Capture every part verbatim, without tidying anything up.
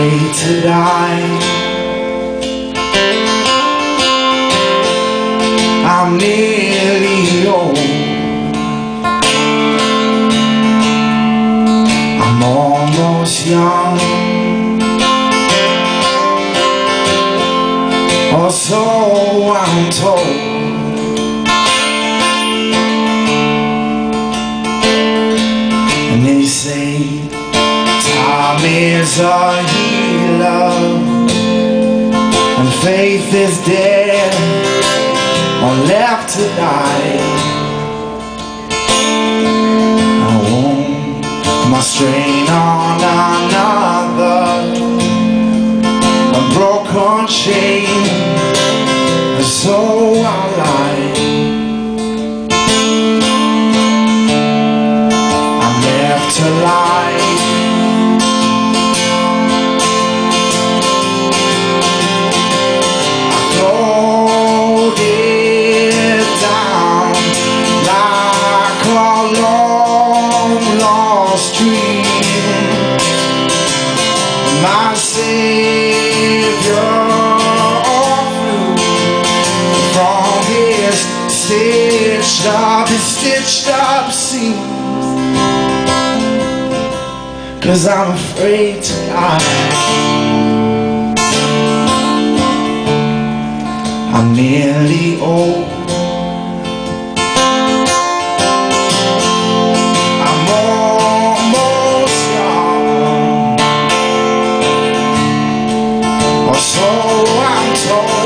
afraid to die. I'm nearly old. I'm almost young, or so I'm told. And they say time is a healer and faith is dead or left to die. I won't my strain on another, a broken chain, and so I lie. I'm left to lie. I floated down like a long lost dream. My Savior from his stitched up, his stitched up seams. 'Cause I'm afraid to die. I'm nearly old. I'm almost young, or so I'm told.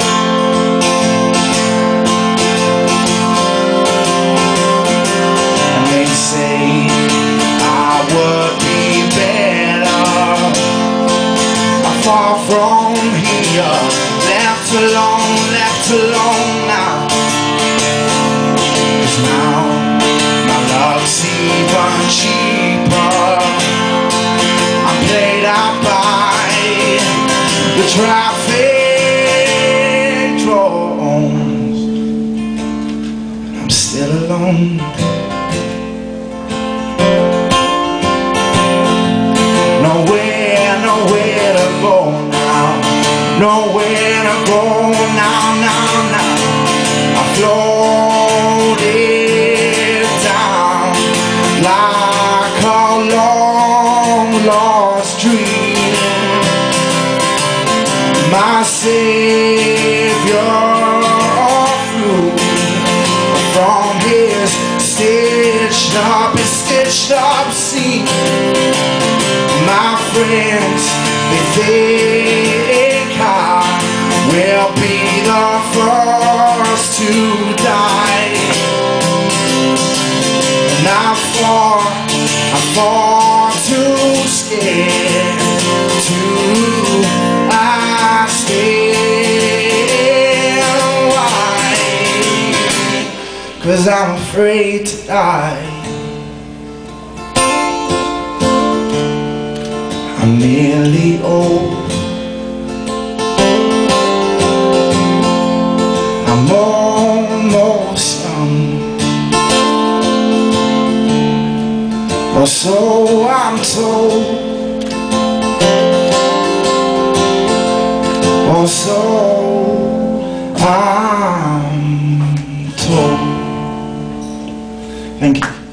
And they say I would be far from here, left alone, left alone now. 'Cause now my love's even cheaper. I'm played out by the traffic drones. I'm still alone. Nowhere, nowhere to go now. Nowhere to go now, now, now. I floated down like a long lost dream. My Savior flew from his stitched up, his stitched up seam. My friends, they think I will be the first to die. And I fought, I fought too scared to ask why. 'Cause I'm afraid to die. I'm nearly old. I'm almost young, or so I'm told. Or so I'm told. Thank you.